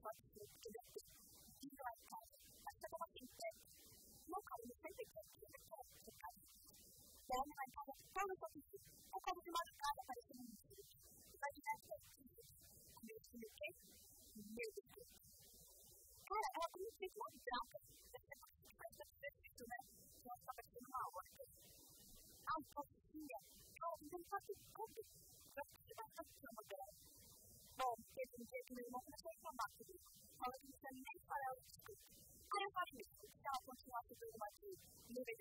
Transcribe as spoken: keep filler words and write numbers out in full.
pode ser, porque deve ter ido lá em casa. Mas você tava assim, não como, não sei o que é que você quer, você faz isso. Dorme lá em casa, todo o seu filho. Ou como de madrugada, aparecendo no filho. Vai de dez anos, o meu filho o quê? Meu Deus. Cara, ela como um filho uma branca. Deve ser porque você faz esse defeito, né? Ela está parecendo uma horta. Ai, podia. Cara, não faço tudo. Mas o que você vai fazer uma dela? Bom, teve um dia que meu irmão começou a reclamar comigo. Falou que não tinha nem falar o desculpa. Aí eu falei, se ela continuar fazendo uma de nível